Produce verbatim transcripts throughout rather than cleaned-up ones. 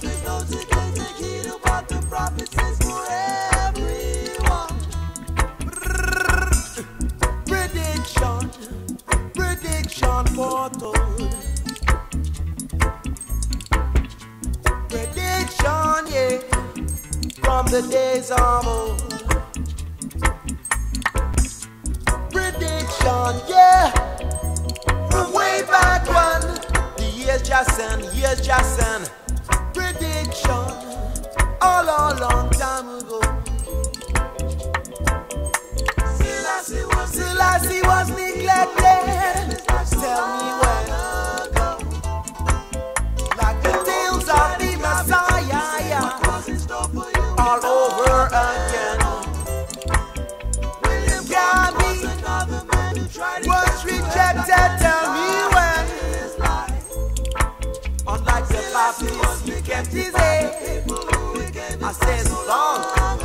there's no today, take heed of what the prophet says for everyone. Prediction, prediction foretold. Prediction, yeah, from the days of old. Prediction, yeah, from way back when. The years just end, years just end. Prediction, all a long time ago. Selassie was, Selassie was neglected. Tell me when. Like the tales of the Messiah, yeah, all over again. William Garvey was rejected. Tell me when. Unlike the Baptist, he kept his head. I said long.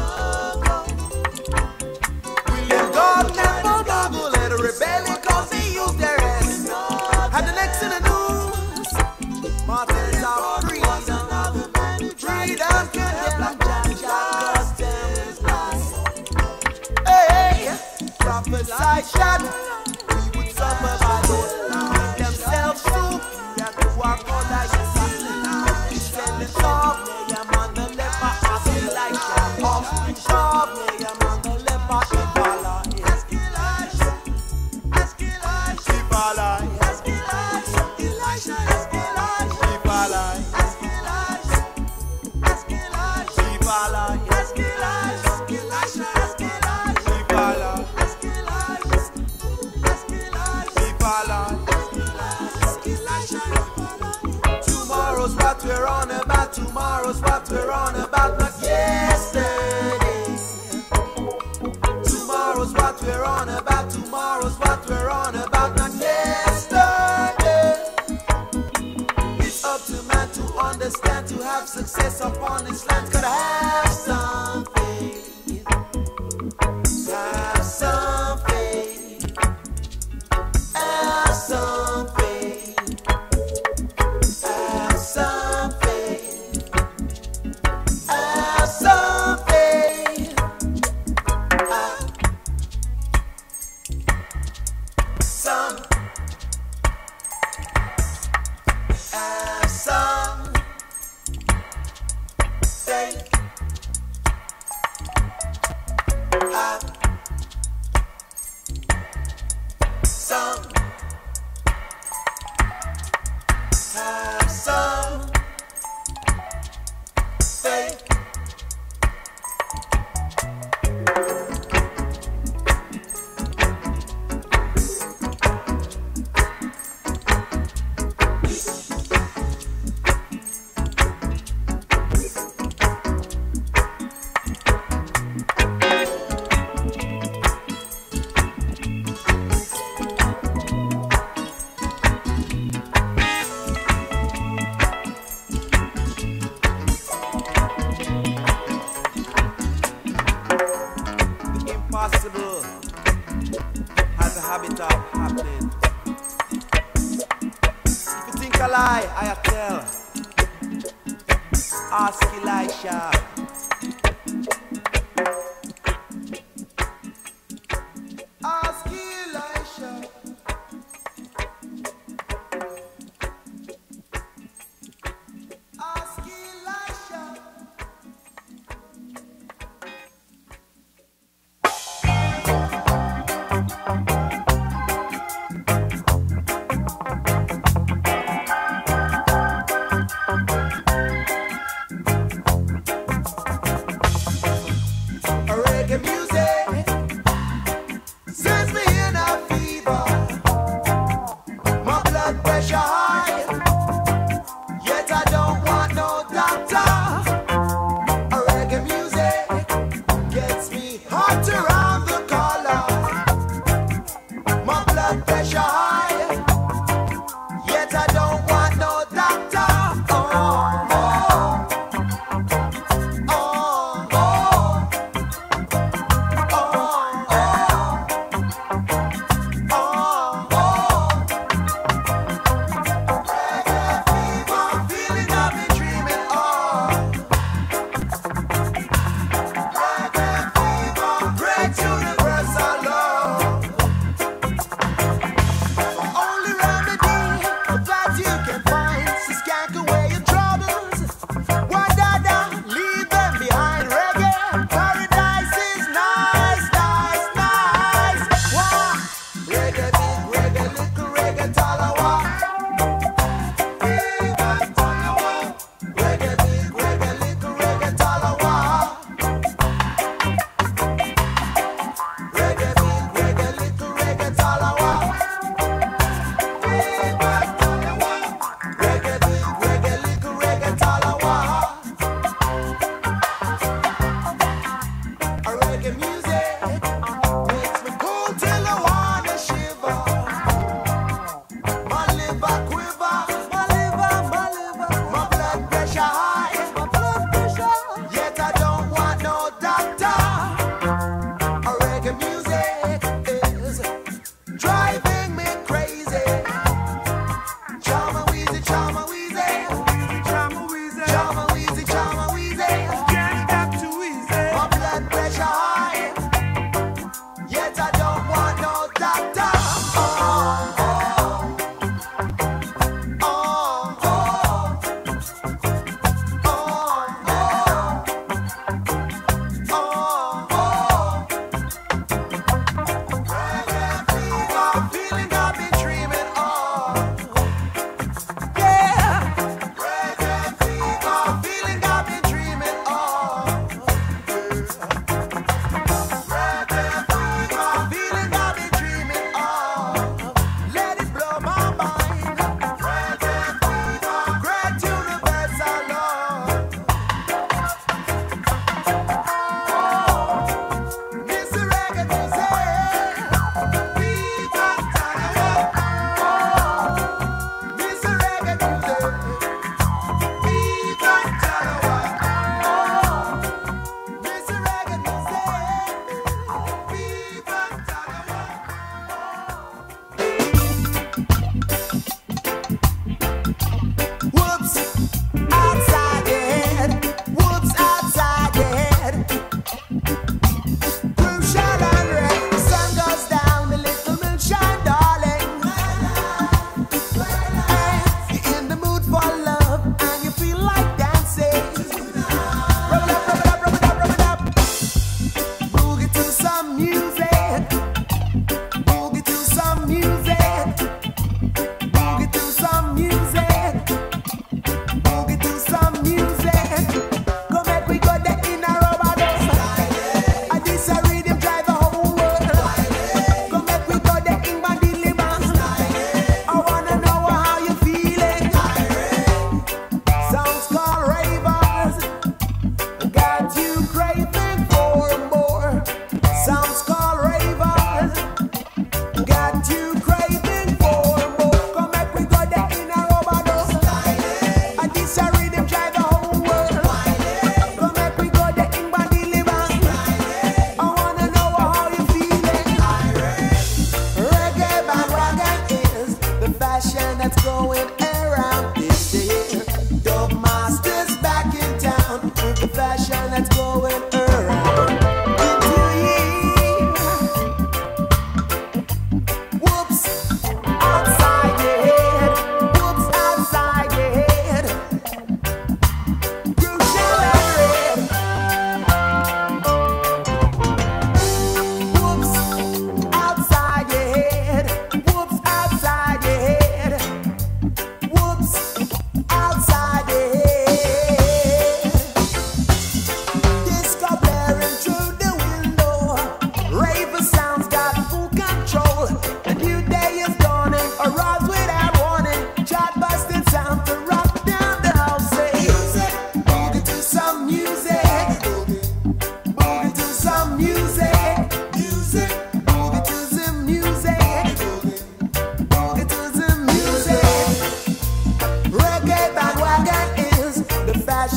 William Gardner for Google led a rebellion cause they used their heads. And the next in the news, Martin's our freedom. Freedom can the black jack customs. Hey, prophesy shot. We would suffer by those who make themselves soup. We have to walk all like a sea. Descendants of Nehemiah the leper, Elisha. Offspring of Nehemiah the leper, Ebola. Ask Elisha, ask Elisha, Ebola. Ask Elisha, Elisha, ask Elisha, Ebola. Ask Elisha, ask Elisha, Ebola. Ask Elisha, Elisha, ask Elisha, Ebola. Ask Elisha, ask Elisha, Ebola. Ask Elisha, Ebola. Tomorrow's what we're on about. Tomorrow's what we're on about, not yesterday. Tomorrow's what we're on about. Tomorrow's what we're on about, not yesterday. It's up to man to understand, to have success upon his land. Gotta have some faith. Have some faith. Have some faith. Have some faith. Have some faith. Have some. Have some faith. Have some. Have some faith. The impossible has a habit of happening. If you think I lie, I tell. Ask Elisha. Ask Elisha. Ask Elisha.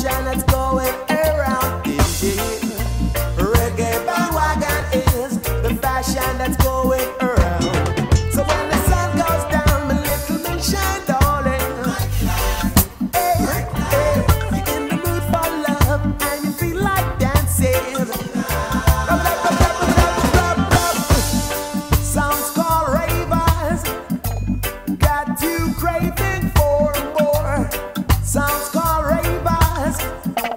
fashion that's going around. Indeed, reggae bandwagon is the fashion that's going around. So when the sun goes down, my little moonshine darling, hey, hey, you're in the mood for love and you feel like dancing. Rub, rub, rub, rub, rub, rub, rub. Sounds called ravers, got you craving for more. Sounds called ravers,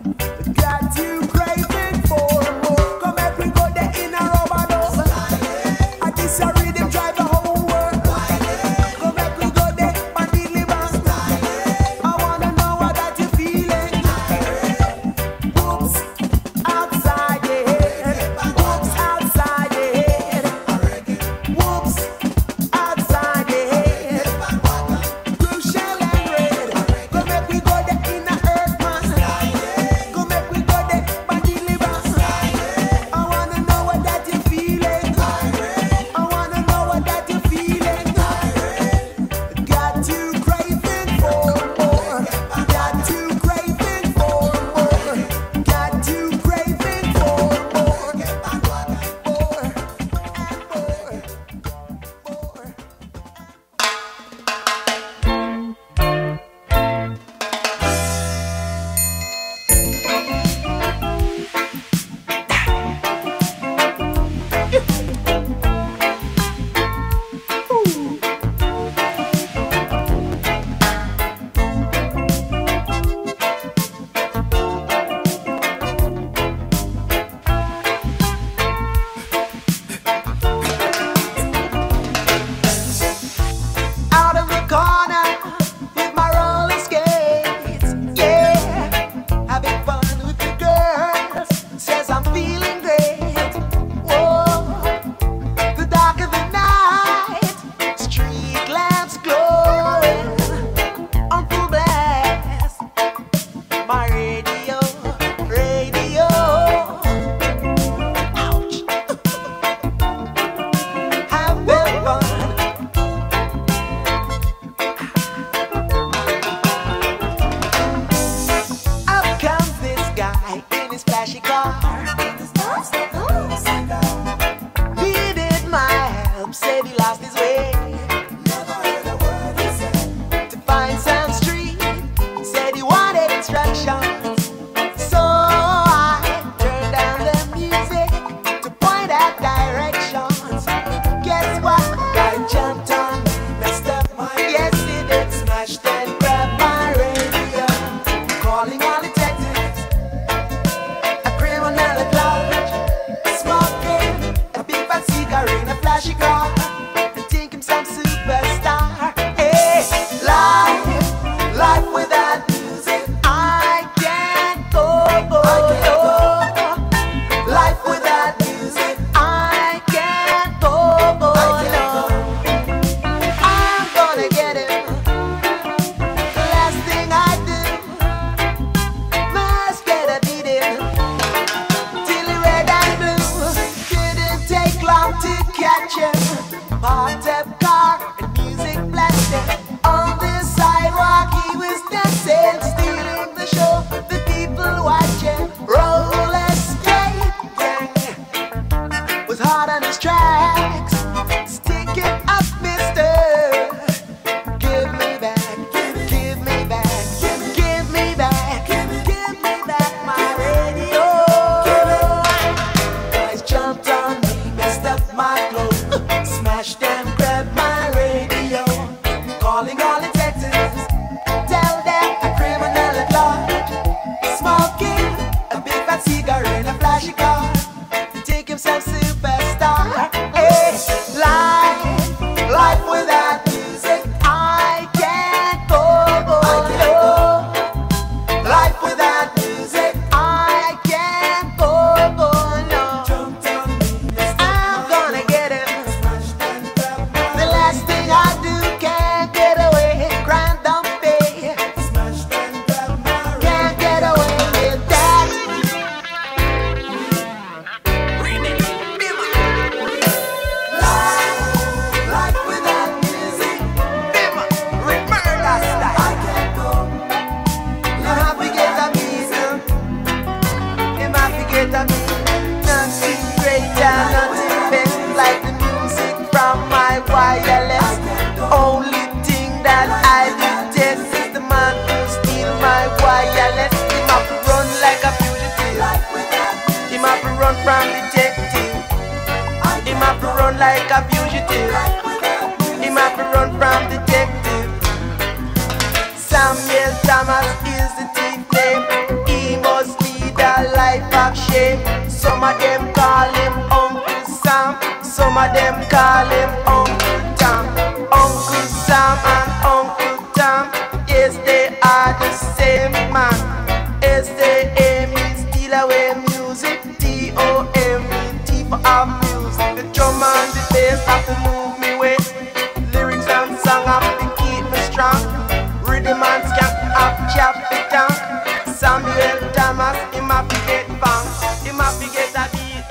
around like a fugitive. He might run from detective. Samuel Thomas is the thief name. He must lead a life of shame. Some of them call him Uncle Sam. Some of them call him Uncle Tom. Uncle Sam and Uncle Tom, yes, they are the same man. Yes, they aim is steal away music. T O M E, T for our music. The drum and the bass have to move me way. Lyrics and song have to keep me strong. Rhythm and skank have chop it down. Samuel Thomas, he might be get bang. He might be get a beat.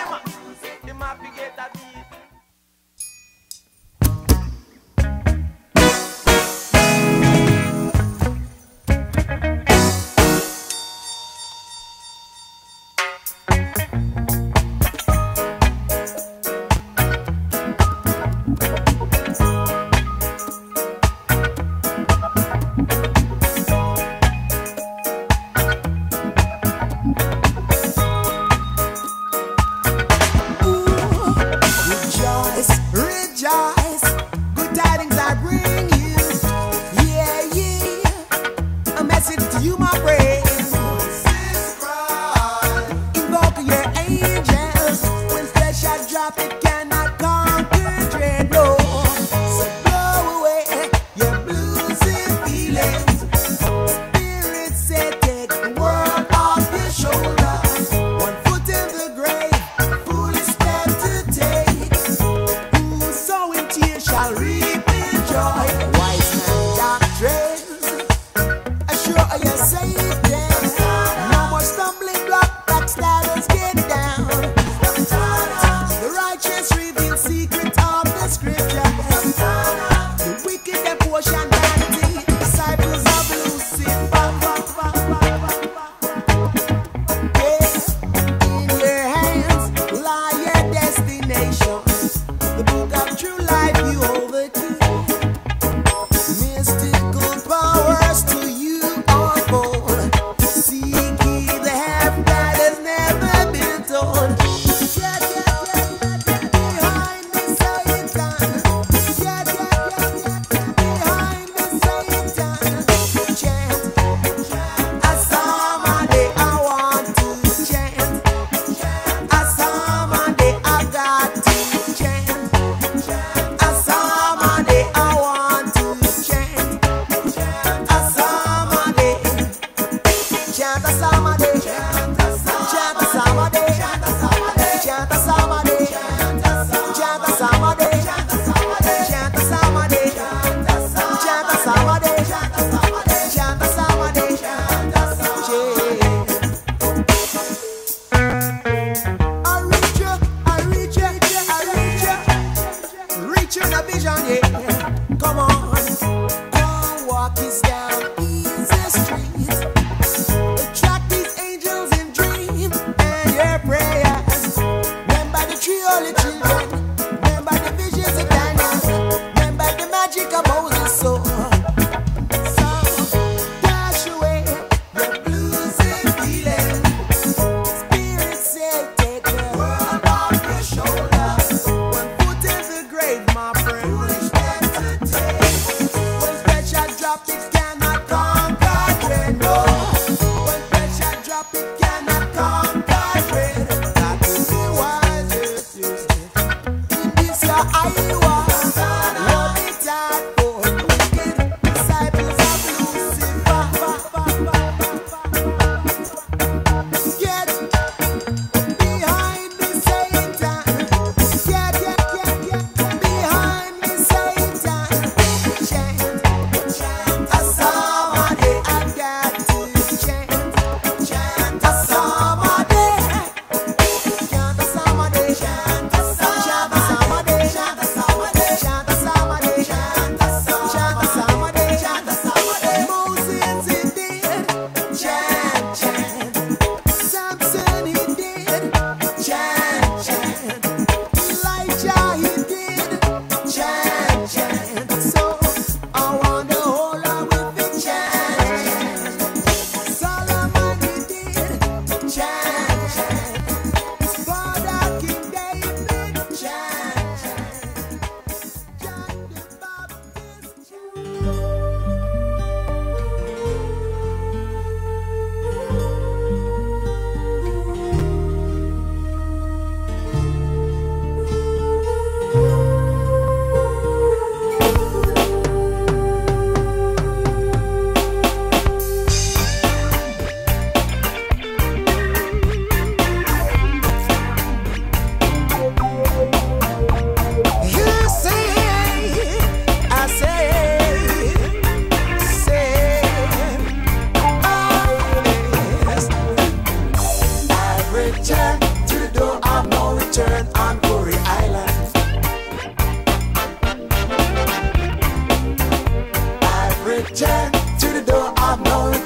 He might be get a beat.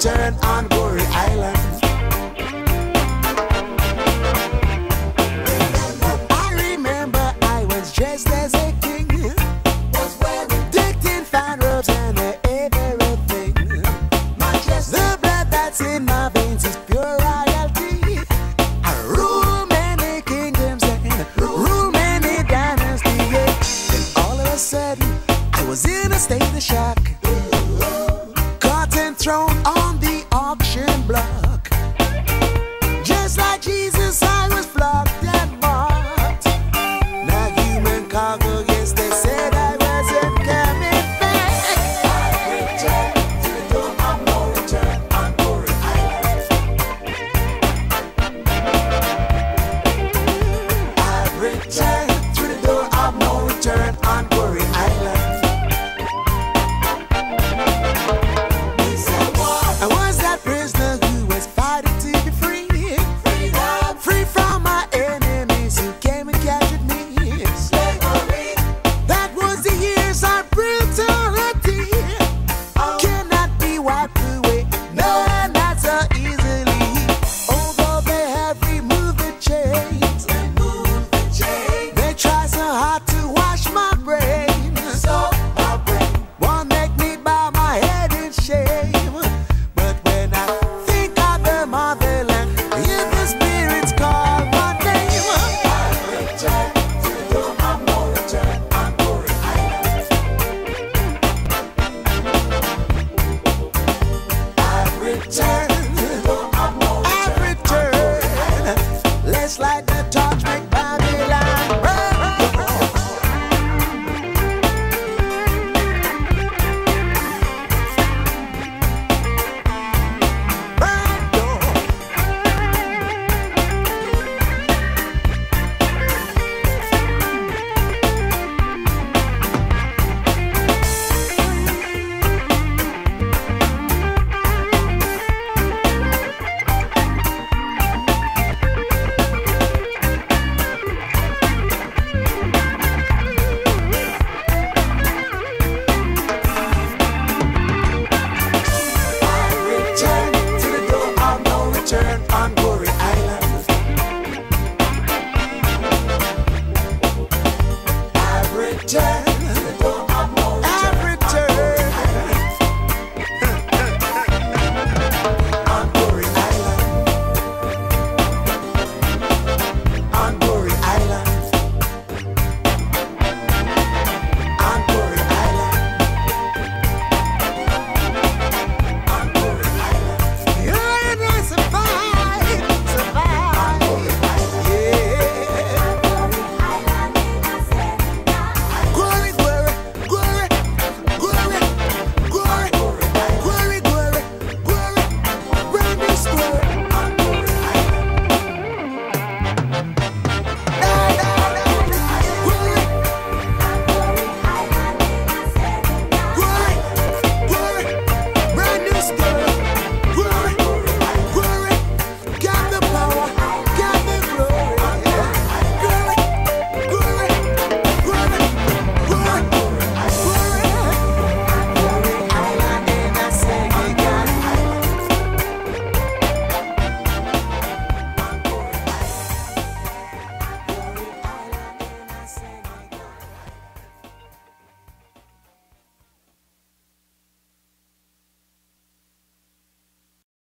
return on Gory Island. I remember I was dressed as a king, was wearing decked in fine robes and everything. The blood that's in my veins is pure royalty. I rule many kingdoms and rule many dynasties. Then all of a sudden I was in a state of shock, caught and thrown on